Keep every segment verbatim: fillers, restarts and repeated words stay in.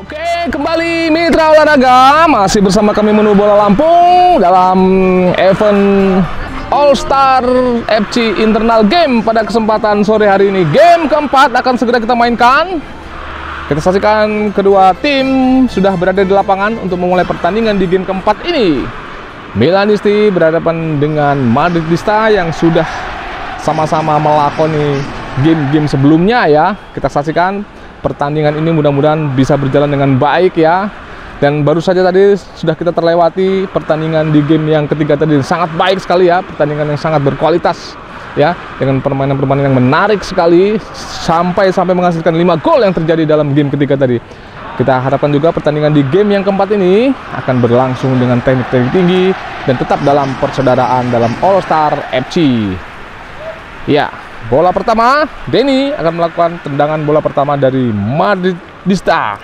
Oke, kembali mitra olahraga, masih bersama kami Menu Bola Lampung dalam event All Star F C Internal Game pada kesempatan sore hari ini. Game keempat akan segera kita mainkan. Kita saksikan kedua tim sudah berada di lapangan untuk memulai pertandingan di game keempat ini. Milanisti berhadapan dengan Madridista yang sudah sama-sama melakoni game-game sebelumnya ya. Kita saksikan pertandingan ini, mudah-mudahan bisa berjalan dengan baik ya. Dan baru saja tadi sudah kita terlewati pertandingan di game yang ketiga tadi, sangat baik sekali ya, pertandingan yang sangat berkualitas ya, dengan permainan-permainan yang menarik sekali sampai sampai menghasilkan lima gol yang terjadi dalam game ketiga tadi. Kita harapkan juga pertandingan di game yang keempat ini akan berlangsung dengan teknik-teknik tinggi dan tetap dalam persaudaraan dalam All Star F C. Ya, bola pertama, Denny akan melakukan tendangan bola pertama dari Madridista.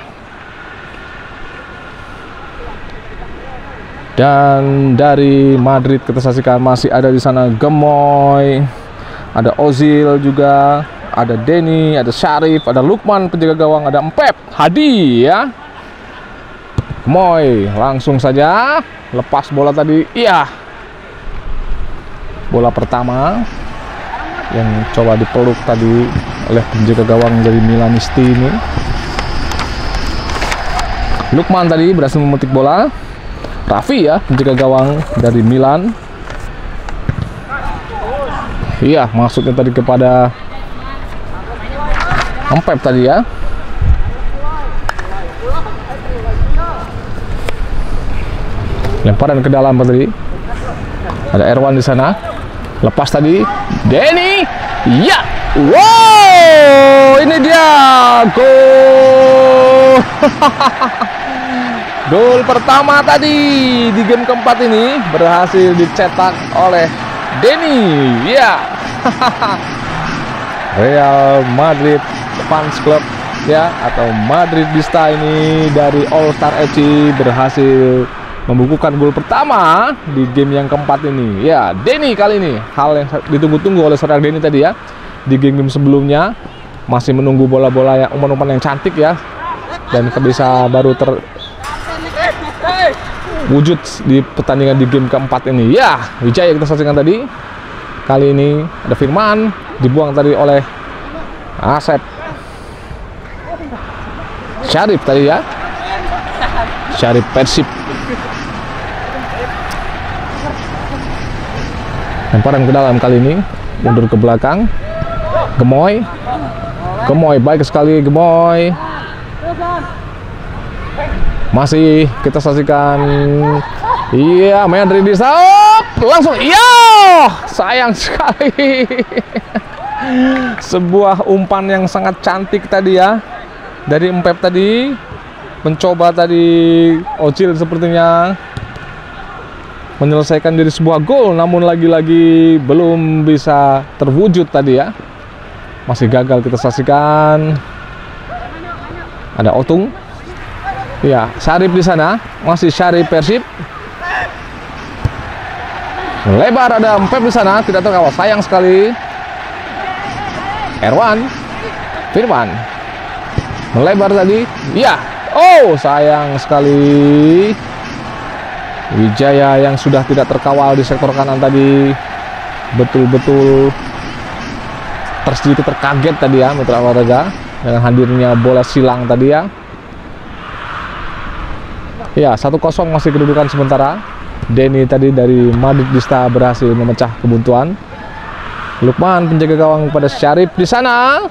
Dan dari Madrid kita saksikan masih ada di sana Gemoy, ada Ozil juga, ada Denny, ada Syarif, ada Lukman penjaga gawang, ada Mpep, Hadi ya. Gemoy langsung saja lepas bola tadi. Iya. Bola pertama yang coba dipeluk tadi oleh penjaga gawang dari Milanisti ini. Lukman tadi berhasil memetik bola. Raffi ya, penjaga gawang dari Milan. Iya, maksudnya tadi kepada Mpep tadi ya. Lemparan ke dalam tadi. Ada Erwan di sana. Lepas tadi Denny. Ya. Wow, ini dia gol. Gol pertama tadi di game keempat ini berhasil dicetak oleh Denny. Ya. Real Madrid Fans Club ya, atau Madridista ini dari All Star F C berhasil membukukan gol pertama di game yang keempat ini. Ya, Denny kali ini, hal yang ditunggu-tunggu oleh seorang Denny tadi ya. Di game-game sebelumnya masih menunggu bola-bola yang umpan-umpan yang cantik ya, dan bisa baru terwujud di pertandingan di game keempat ini. Ya, Wijaya kita saksikan tadi. Kali ini ada Firman, dibuang tadi oleh Asep. Syarif tadi ya. Syarif Persib. Lemparan ke dalam kali ini, mundur ke belakang. Gemoy. Gemoy baik sekali Gemoy. Masih kita saksikan. Iya, Madridista langsung. Iya, sayang sekali. Sebuah umpan yang sangat cantik tadi ya dari Mpep tadi, mencoba tadi Ozil sepertinya menyelesaikan dari sebuah gol, namun lagi-lagi belum bisa terwujud tadi ya. Masih gagal kita saksikan. Ada Otung. Ya, Syarif di sana, masih Syarif Persib. Lebar ada Mpep di sana, tidak terkawal, sayang sekali. Erwan, Firman, melebar tadi. Ya, oh sayang sekali. Wijaya yang sudah tidak terkawal di sektor kanan tadi, betul-betul tersedikit terkaget tadi ya mitra olahraga dengan hadirnya bola silang tadi ya. Ya, satu kosong masih kedudukan sementara. Denny tadi dari Madridista berhasil memecah kebuntuan. Lukman penjaga gawang pada Syarif di sana.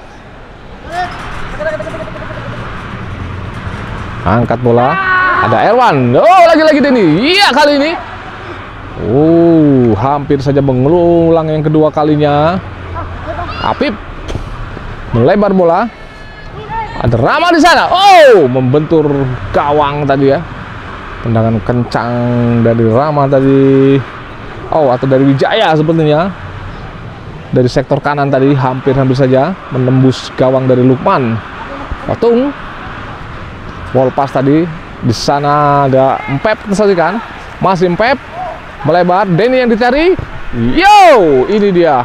Angkat bola. Ada Erwan. Oh, lagi-lagi Denny. Iya, kali ini. Oh, hampir saja mengulang yang kedua kalinya. Apip melebar bola. Ada Rama di sana. Oh, membentur gawang tadi ya. Tendangan kencang dari Rama tadi. Oh, atau dari Wijaya sepertinya. Dari sektor kanan tadi hampir-hampir saja menembus gawang dari Lukman. Otung. Wall pass tadi. Di sana ada Mpep kita saksikan. Masih Mpep melebar. Denny yang dicari. Yo, ini dia.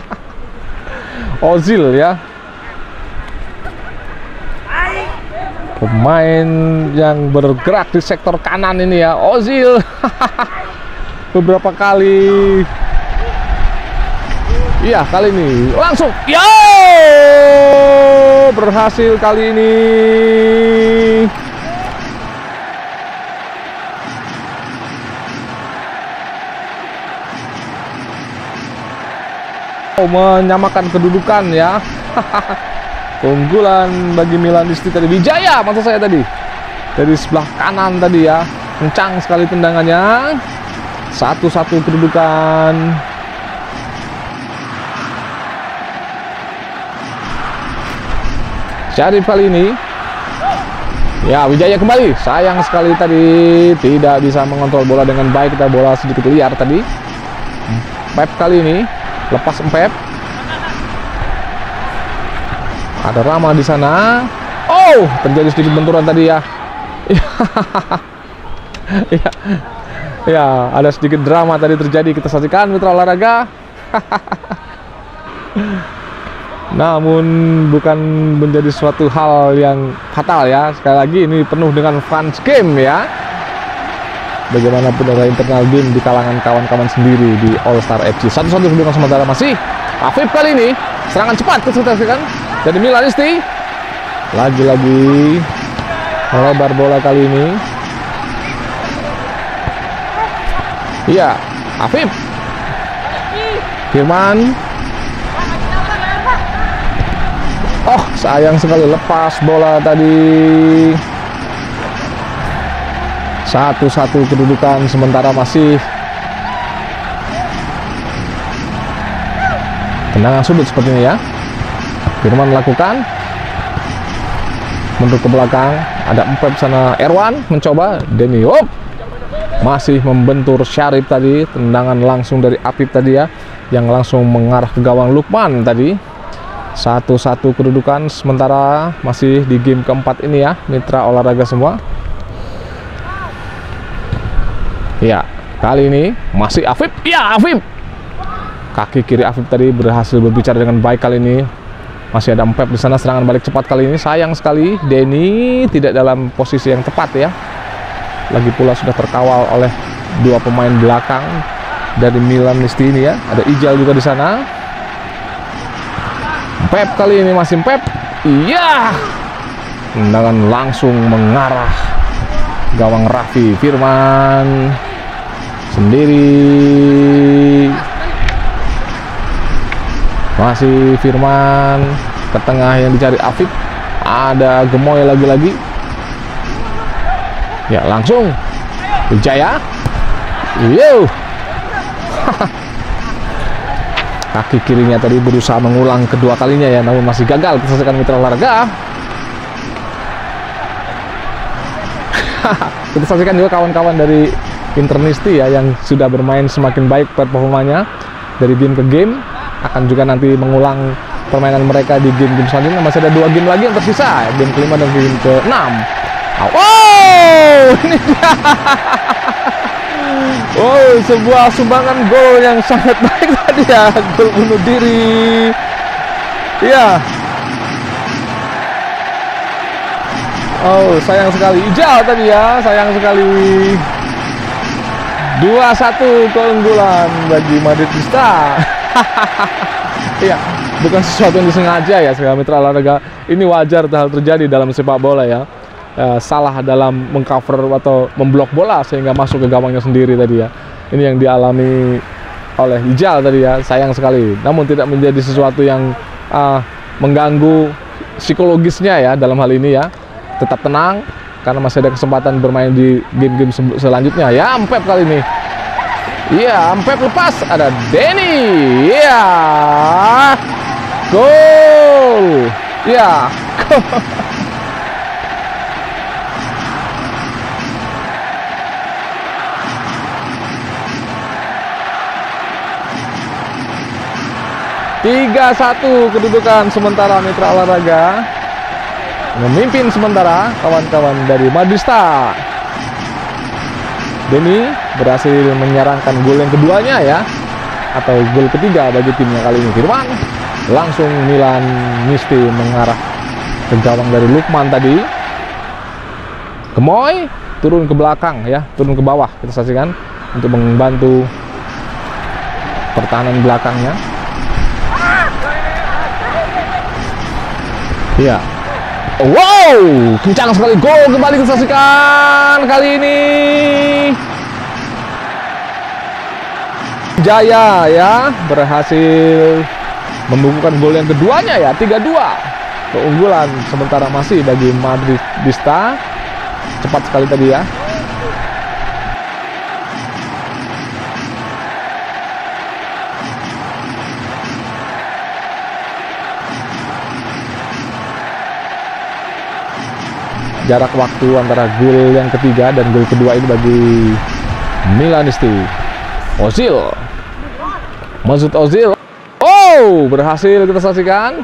Ozil ya. Pemain yang bergerak di sektor kanan ini ya, Ozil. Beberapa kali. Iya, kali ini langsung. Yo! Berhasil kali ini. Oh, menyamakan kedudukan ya. Keunggulan bagi Milanisti tadi. Wijaya maksud saya tadi. Dari sebelah kanan tadi ya. Kencang sekali tendangannya. Satu-satu kedudukan. Syarif kali ini. Ya, Wijaya kembali. Sayang sekali tadi tidak bisa mengontrol bola dengan baik. Kita bola sedikit liar tadi. Pep kali ini lepas Pep. Ada Rama di sana. Oh, terjadi sedikit benturan tadi ya. Ya, ya, ada sedikit drama tadi terjadi. Kita saksikan mitra olahraga. Namun bukan menjadi suatu hal yang fatal ya. Sekali lagi ini penuh dengan fans game ya. Bagaimanapun ada internal game di kalangan kawan-kawan sendiri di All Star F C. Satu-satu kedudukan sementara masih Afif kali ini. Serangan cepat kita saksikan dari Milanisti. Lagi-lagi melebar bola kali ini. Iya, Afif. Firman. Oh, sayang sekali lepas bola tadi. Satu-satu kedudukan sementara masih. Tendangan sudut sepertinya ya. Firman melakukan. Mundur ke belakang. Ada Empep sana. Erwan mencoba. Denny. Hop. Masih membentur Syarif tadi. Tendangan langsung dari Afif tadi ya. Yang langsung mengarah ke gawang Lukman tadi. Satu-satu kedudukan sementara masih di game keempat ini ya. Mitra olahraga semua. Ya, kali ini masih Afif. Ya, Afif. Kaki kiri Afif tadi berhasil berbicara dengan baik kali ini. Masih ada Empep di sana, serangan balik cepat kali ini. Sayang sekali Denny tidak dalam posisi yang tepat ya. Lagi pula sudah terkawal oleh dua pemain belakang dari Milanisti ini ya. Ada Ijal juga di sana. Pep kali ini masih Pep. Iya. Tendangan langsung mengarah gawang Raffi. Firman sendiri. Masih Firman ke tengah yang dicari Afif. Ada Gemoy lagi-lagi. Ya, langsung Wijaya. Yo. Kaki kirinya tadi berusaha mengulang kedua kalinya ya, namun masih gagal. Kita saksikan mitra olahraga. Kita saksikan juga kawan-kawan dari Internisti ya yang sudah bermain semakin baik performanya dari game ke game. Akan juga nanti mengulang permainan mereka di game-game selanjutnya. Masih ada dua game lagi yang tersisa, game kelima dan game ke enam. Oh, ini dia. Oh, sebuah sumbangan gol yang sangat baik tadi ya, gol bunuh diri. Ya. Oh, sayang sekali Ijal tadi ya, sayang sekali. dua satu keunggulan bagi Madridista. Iya, bukan sesuatu yang disengaja ya, segala mitra olahraga. Ini wajar hal terjadi dalam sepak bola ya. Uh, salah dalam mengcover atau memblok bola sehingga masuk ke gawangnya sendiri tadi ya. Ini yang dialami oleh Ijal tadi ya, sayang sekali. Namun tidak menjadi sesuatu yang uh, mengganggu psikologisnya ya dalam hal ini ya. Tetap tenang karena masih ada kesempatan bermain di game-game selanjutnya. Ya, Empep kali ini. Iya, Empep lepas, ada Denny. Iya. Gol. Iya. tiga satu kedudukan sementara mitra olahraga. Memimpin sementara kawan-kawan dari Madridista. Denny berhasil menyerangkan gol yang keduanya ya, atau gol ketiga bagi timnya kali ini. Firman langsung Milanisti mengarah ke gawang dari Lukman tadi. Gemoy turun ke belakang ya, turun ke bawah, kita saksikan untuk membantu pertahanan belakangnya. Ya, wow, kencang sekali, gol kembali kita saksikan kali ini. Jaya ya berhasil membukukan gol yang keduanya ya, tiga dua. Keunggulan sementara masih bagi Madridista. Cepat sekali tadi ya. Jarak waktu antara gol yang ketiga dan gol kedua ini bagi Milanisti. Ozil, Mesut Ozil. Oh, berhasil kita saksikan.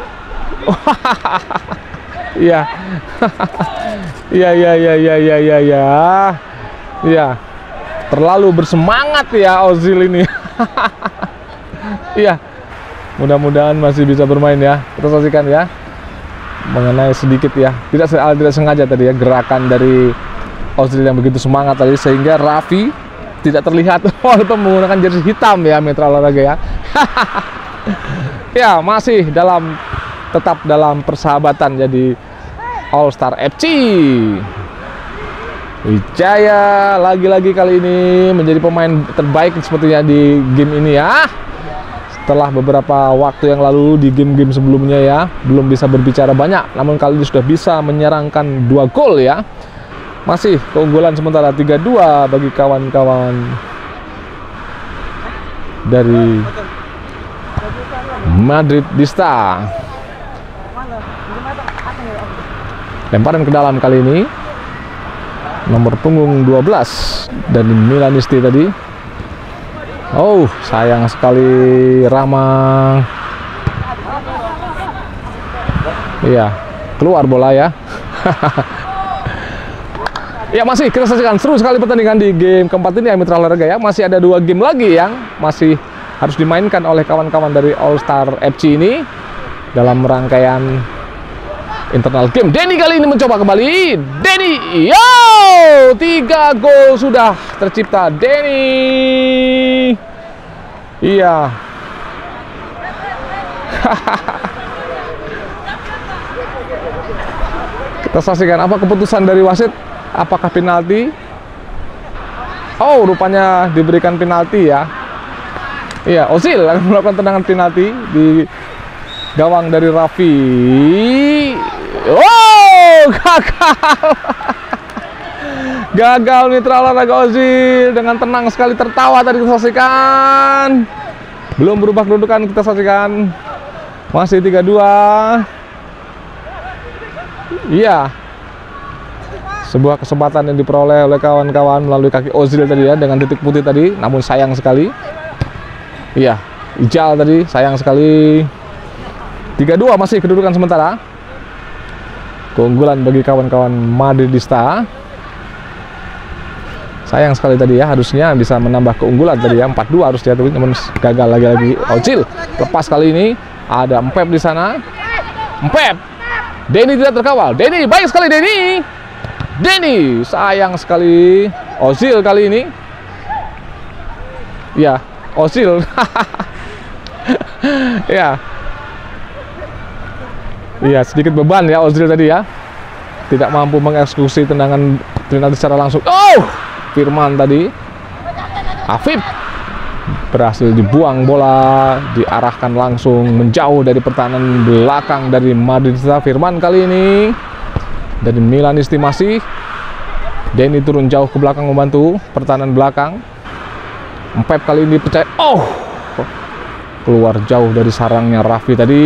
Iya. Iya, iya, iya, iya, iya, iya, iya. Iya. Terlalu bersemangat ya Ozil ini. Iya. Mudah-mudahan masih bisa bermain ya. Kita saksikan ya. Mengenai sedikit ya. Tidak tidak sengaja tadi ya gerakan dari Ozil yang begitu semangat tadi sehingga Raffi tidak terlihat walaupun menggunakan jersey hitam ya Mitra Olahraga ya. Ya, masih dalam tetap dalam persahabatan jadi All Star F C. Wijaya lagi-lagi kali ini menjadi pemain terbaik sepertinya di game ini ya. Setelah beberapa waktu yang lalu di game-game sebelumnya ya, belum bisa berbicara banyak, namun kali ini sudah bisa menyerangkan dua gol ya. Masih keunggulan sementara tiga dua bagi kawan-kawan dari Madridista. Lemparan ke dalam kali ini nomor punggung dua belas dari Milanisti tadi. Oh, sayang sekali Rama. Iya, keluar bola ya. Ya, masih kita saksikan seru sekali pertandingan di game keempat ini ya Mitra Olahraga ya. Masih ada dua game lagi yang masih harus dimainkan oleh kawan-kawan dari All Star F C ini dalam rangkaian internal game. Denny kali ini mencoba kembali. Denny, yo, tiga gol sudah tercipta Denny. Iya. Kita saksikan apa keputusan dari wasit. Apakah penalti? Oh, rupanya diberikan penalti ya. Iya, Ozil akan melakukan tendangan penalti di gawang dari Raffi. Oh, gagal. Gagal Mitra Olahraga Ozil dengan tenang sekali tertawa tadi kita saksikan. Belum berubah kedudukan kita saksikan. Masih tiga dua. Iya. Sebuah kesempatan yang diperoleh oleh kawan-kawan melalui kaki Ozil tadi ya dengan titik putih tadi, namun sayang sekali. Iya, Ijal tadi sayang sekali. tiga dua masih kedudukan sementara. Keunggulan bagi kawan-kawan Madridista. Sayang sekali tadi ya, harusnya bisa menambah keunggulan tadi ya, empat dua harus diatur, namun gagal lagi-lagi Ozil. Lepas kali ini ada Mpep di sana. Mpep. Denny tidak terkawal. Denny, baik sekali Denny. Denny, sayang sekali Ozil kali ini. Ya, Ozil. Ya. Iya, sedikit beban ya Ozil tadi ya. Tidak mampu mengeksekusi tendangan penalti secara langsung. Oh, Firman tadi. Afif berhasil dibuang bola, diarahkan langsung menjauh dari pertahanan belakang dari Madridista. Firman kali ini dari Milanisti masih. Denny turun jauh ke belakang membantu pertahanan belakang. Mpep kali ini percaya. Oh, keluar jauh dari sarangnya Raffi tadi.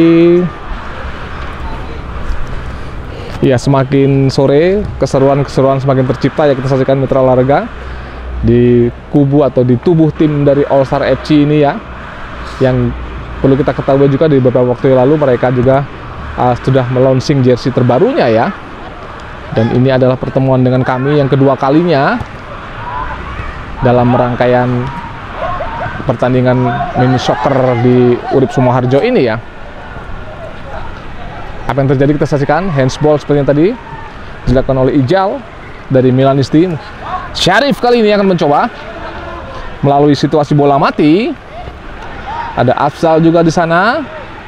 Ya, semakin sore keseruan-keseruan semakin tercipta ya kita saksikan Mitra Olahraga di kubu atau di tubuh tim dari All Star F C ini ya. Yang perlu kita ketahui juga di beberapa waktu yang lalu mereka juga uh, sudah melaunching jersey terbarunya ya. Dan ini adalah pertemuan dengan kami yang kedua kalinya dalam rangkaian pertandingan mini soccer di Urip Sumoharjo ini ya. Apa yang terjadi kita saksikan, handsball seperti yang tadi dilakukan oleh Ijal. dari Milanisti. Syarif kali ini akan mencoba melalui situasi bola mati. Ada Afzal juga di sana.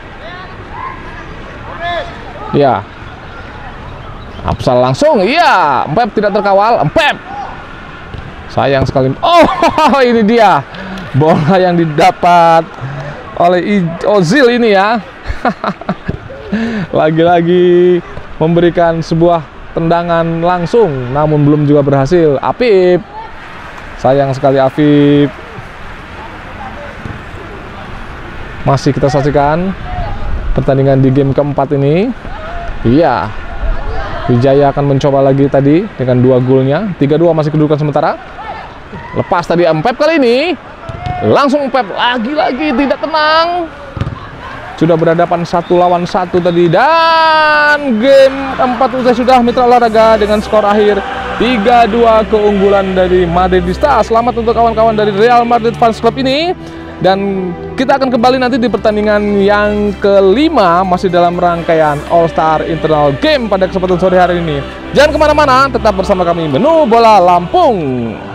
Ya, Afzal langsung. Iya, Empep tidak terkawal. Empep. Sayang sekali. Oh, ini dia bola yang didapat oleh Ozil ini ya. Lagi-lagi memberikan sebuah tendangan langsung, namun belum juga berhasil. Afif. Sayang sekali Afif. Masih kita saksikan pertandingan di game keempat ini. Iya, Wijaya akan mencoba lagi tadi dengan dua golnya. tiga dua masih kedudukan sementara. Lepas tadi Empep kali ini. Langsung Empep lagi-lagi tidak tenang. Sudah berhadapan satu lawan satu tadi. Dan game keempat usai sudah Mitra Olahraga dengan skor akhir tiga dua keunggulan dari Madridista. Selamat untuk kawan-kawan dari Real Madrid Fans Club ini. Dan kita akan kembali nanti di pertandingan yang kelima masih dalam rangkaian All Star Internal Game pada kesempatan sore hari ini. Jangan kemana-mana, tetap bersama kami Menu Bola Lampung.